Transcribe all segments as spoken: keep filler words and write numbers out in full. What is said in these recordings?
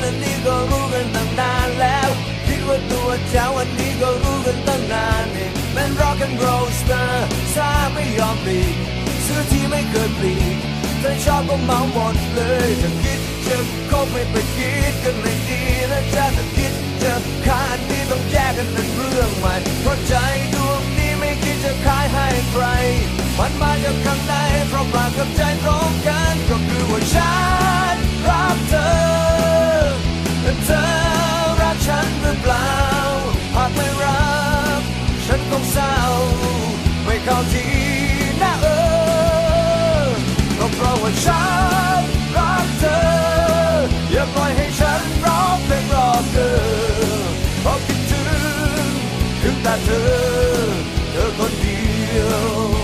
อันนี้ก็รู้กันตั้งนานแล้วคิดว่าตัวเจ้าอันนี้ก็รู้กันตั้งนานเองเป็น rock and roll star ซาไม่ยอมปลีกซื้อที่ไม่เคยปลีกถ้าชอบก็เมาหมดเลยถ้าคิดจะคบไม่ไปคิดกันไม่ดีนะจ๊ะถ้าคิดจะขาดนี้ต้องแยกกันเป็นเรื่องใหม่เพราะใจดวงนี้ไม่คิดจะขายให้ใครมันมาจากข้างในเพราะปากกับใจตรงกันก็คือว่าฉันรักเธอแต่เธอรักฉันหรือเปล่าหากไม่รักฉันคงเศร้าไม่เข้าทีนะเออก็เพราะว่าฉันรักเธออย่าปล่อยให้ฉันร้องเพลงรอเธอเพราะคิดถึงถึงแต่เธอเธอคนเดียว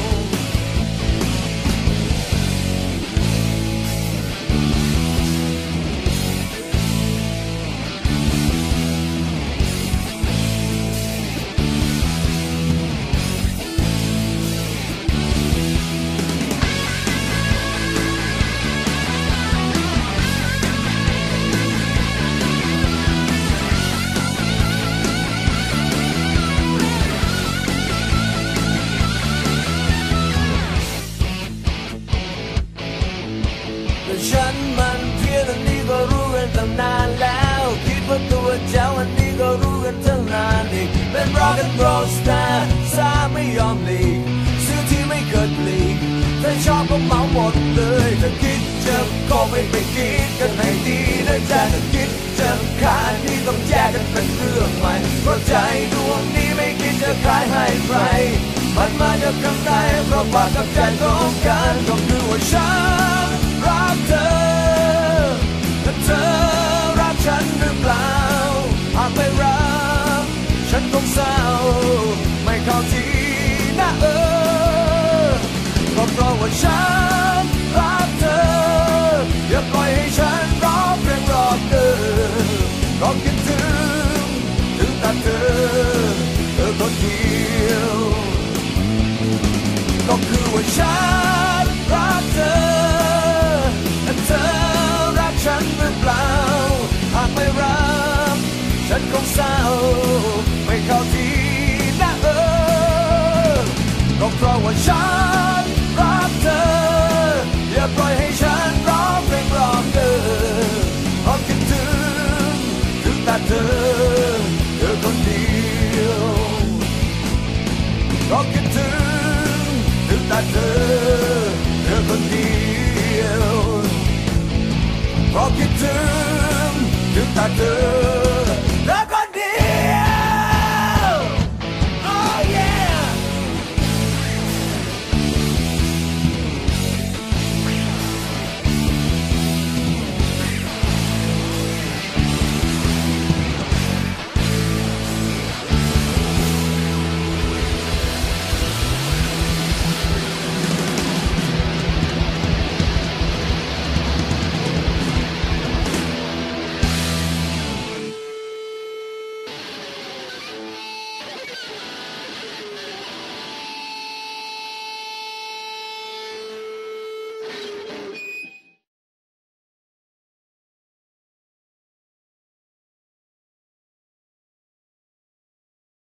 ฉันมันเพี้ยนอันนี้ก็รู้กันตั้งนานแล้วคิดว่าตัวเจ้าอันนี้ก็รู้กันตั้งนานอีกเป็น rock and roll star ซาไม่ยอมหลีกซื้อที่ไม่เคยปลีกถ้าชอบก็เมาหมดเลยถ้าคิดจะก็ไม่ไปคิดกันให้ดีนะจ๊ะถ้าคิดจะขาดนี่ต้องแยกกันเป็นเรื่องใหม่เพราะใจดวงนี้ไม่คิดจะขายให้ใครมันมาจากข้างในเพราะปากกับใจตรงกันก็คือว่าฉันรักเธอแต่เธอรักฉันหรือเปล่าหากไม่รักฉันคงเศร้าไม่เข้าทีนะเออก็เพราะว่าฉันรักเธออย่าปล่อยให้ฉันร้องเพลงรอเธอก็คิดถึงถึงแต่เธอเธอคนเดียวก็คือว่าฉัน